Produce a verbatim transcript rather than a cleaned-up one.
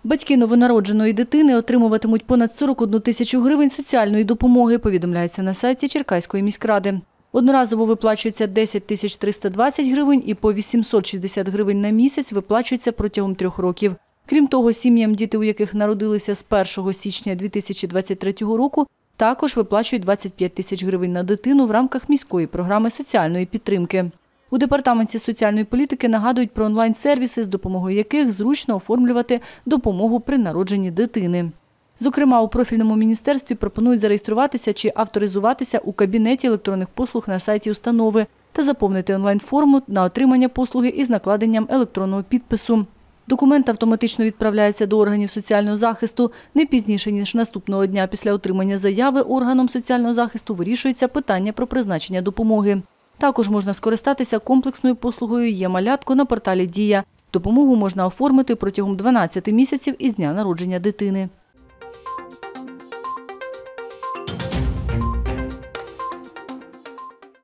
Батьки новонародженої дитини отримуватимуть понад сорок одну тисячу гривень соціальної допомоги, повідомляється на сайті Черкаської міськради. Одноразово виплачується десять тисяч триста двадцять гривень і по вісімсот шістдесят гривень на місяць виплачується протягом трьох років. Крім того, сім'ям, діти у яких народилися з першого січня дві тисячі двадцять третього року, також виплачують двадцять п'ять тисяч гривень на дитину в рамках міської програми соціальної підтримки. У Департаменті соціальної політики нагадують про онлайн-сервіси, з допомогою яких зручно оформлювати допомогу при народженні дитини. Зокрема, у профільному міністерстві пропонують зареєструватися чи авторизуватися у кабінеті електронних послуг на сайті установи та заповнити онлайн-форму на отримання послуги із накладенням електронного підпису. Документ автоматично відправляється до органів соціального захисту. Не пізніше, ніж наступного дня після отримання заяви органом соціального захисту вирішується питання про призначення допомоги. Також можна скористатися комплексною послугою «Є-малятко» на порталі «Дія». Допомогу можна оформити протягом дванадцяти місяців із дня народження дитини.